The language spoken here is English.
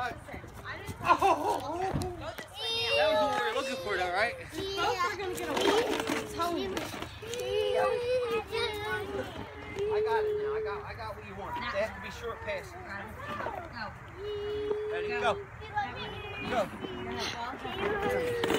Oh! That was what we were looking for, though, right? Both are gonna get a toe. I got it now. I got what you want. They have to be short passes. Go. Ready? Go. Go.